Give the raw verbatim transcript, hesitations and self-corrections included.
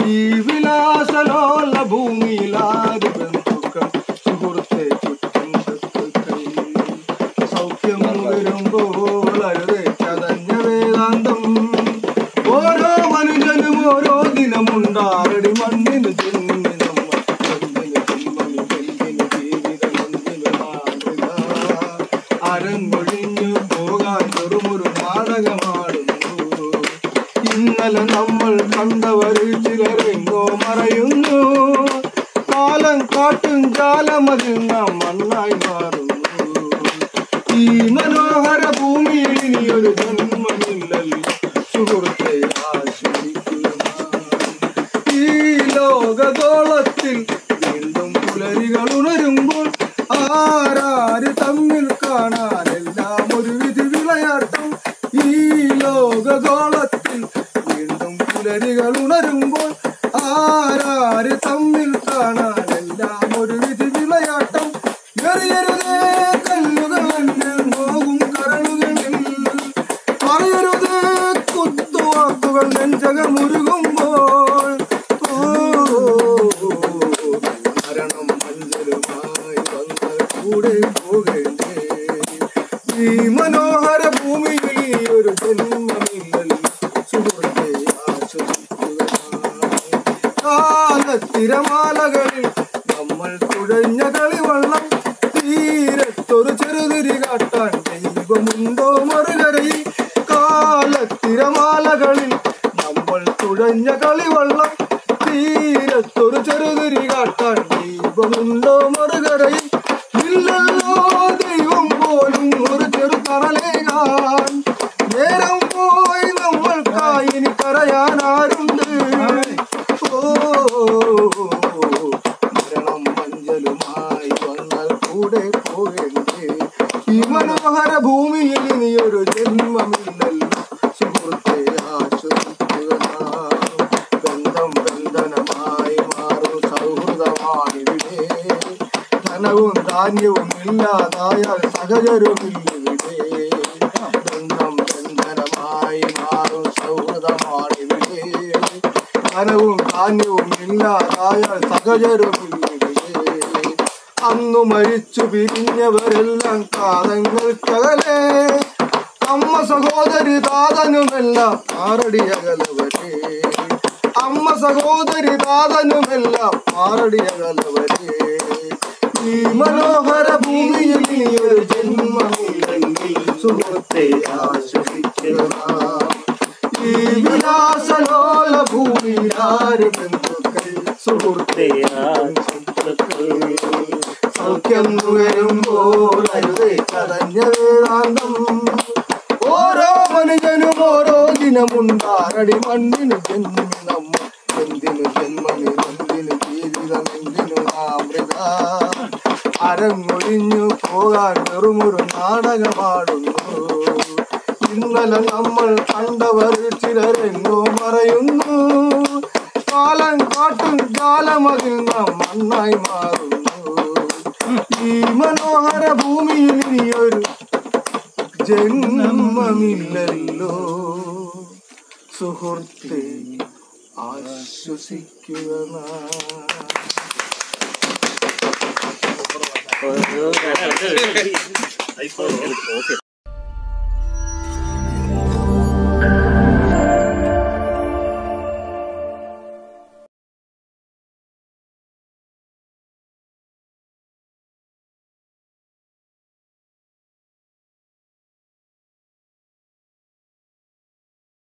ഈ വിലാസലോല ഭൂമിയിലാര് ബന്ധുക്കൾ സുഹൃത്തെ ചുറ്റും ശത്രുക്കൾ സൗഖ്യം വരുമ്പോൾ അരുതേ ചതഞ്ഞ വേദാന്തം ഓരോ മനുഷ്യനും ഓരോ ദിനമുണ്ടാറടി മണ്ണിന് ജന്മി നമ്മൾ എന്തിന് ജന്മനി എന്തിന് ജീവിതം എന്തിന് മാതൃക അരങ്ങൊഴിഞ്ഞു പോകാൻ ചെറുമൊരു നാടകമാടുന്നു ഇന്നലെ നമ്മൾ കണ്ടവരിൽ ചിലരെങ്ങോ മറയുന്നു കാലം കാട്ടും ജാലമതിൽ നാം മണ്ണായി മാറുന്നു ഈ മനോഹര ഭൂമിയിൽ ഇനിയൊരു ജന്മമില്ലല്ലോ സുഹൃത്തെ ആശ്വസിക്കുക ഈ ലോകഗോളത്തിൽ വീണ്ടും പുലരികൾ ഉണരുമ്പോൾ ആരാര് തമ്മിൽ കാണാനെല്ലാം ഒരു വിധി വിളയാട്ടം ഈ ലോകഗോളത്തിൽ വീണ്ടും പുലരികൾ ഉണരുമ്പോൾ ആരാര് തമ്മിൽ കാണാനെല്ലാം ഒരു വിധി വിളയാട്ടം എറിയരുതേ കല്ലുകൾ എന്നിൽ നോകും കരളുകളിൽ പറയരുതേ കുത്തുവാക്കുകൾ നെഞ്ചകമുരുകുമ്പോൾ മരണം മഞ്ചലുമായി വന്നാൽ കൂടെ പോകേണ്ടേ ഈ മനോഹര ഭൂമിയിൽ ഒരു ജന്മമില്ലല്ലോ സുഹൃത്തെ ആശ്വസിക്കുക കാലത്തിരമാലകളിൽ നമ്മൾ തുഴഞ്ഞ കളിവള്ളം തീരത്തൊരു ചെറുതിരി കാട്ടാൻ ദൈവമുണ്ടോ മറുകരയിൽ കാലത്തിരമാലകളിൽ നമ്മൾ തുഴഞ്ഞ കളിവള്ളം തീരത്തൊരു ചെറുതിരി കാട്ടാൻ ദൈവമുണ്ടോ മറുകരയിൽ ഇല്ലല്ലോ ദൈവം പോലും ഒരു ചെറു തറലേകാൻ നേരം പോയി നമ്മൾക്കായി ഇനി പറയാൻ ആരുണ്ട് ഓ മരണം മഞ്ചലുമായി വന്നാൽ കൂടെ പോകേണ്ടേ ഈ മനോഹര ഭൂമിയിൽ ഇനിയൊരു ജന്മമില്ലല്ലോ സുഹൃത്തെ ആശ്വസിക്കുക ബന്ധം ബന്ധനമായി മാറും സൗഹൃദമാണിവിടെ ധനവും ധാന്യവും ഇല്ലാതായാൽ സഹചരുമില്ലിവിടെ ബന്ധം ബന്ധനമായി മാറും സൗഹൃദമാണിവിടെ ധനവും ധാന്യവും ഇല്ലാതായാൽ സഹചരുമില്ലിവിടെ അന്നു മരിച്ചു പിരിഞ്ഞവരെല്ലാം കാലങ്ങൾക്കകലെ അമ്മ സഹോദരി താതനുമെല്ലാം ആറടിയകലവരെ അമ്മ സഹോദരി താതനുമെല്ലാം ആറടിയകലവരെ ഈ മനോഹര ഭൂമിയിൽ ഒരു ജന്മമില്ലെങ്കിൽ സുഹൃത്തെ ആശ്വസിക്കുക ഈ വിലാസലോല ഭൂമിയിൽ ആര് ബന്ധുക്കൾ സുഹൃത്തെ സൗഖ്യം വരുമ്പോൾ അരുതേ ചതഞ്ഞ വേദാന്തം ഓരോ മനുഷ്യനും ഓരോ ദിനമുണ്ടാറടി മണ്ണിന് ജന്മി നമ്മൾ എന്തിനു ജന്മമി എന്തിനു ജീവിതം എന്തിനു അമൃത അരങ്ങൊഴിഞ്ഞു പോകാൻ വെറുമൊരു നാടകമാടുന്നു ഇന്നലെ നമ്മൾ കണ്ടവർ ചിലരെങ്ങോ മറയുന്നു കാലം കാട്ടും ജാലമതിൽ നാം മണ്ണായി മാറുന്നു ഈ മനോഹര ഭൂമിയിൽ ഇനിയൊരു ജന്മമില്ലല്ലോ സുഹൃത്തെ ആശ്വസിക്കുക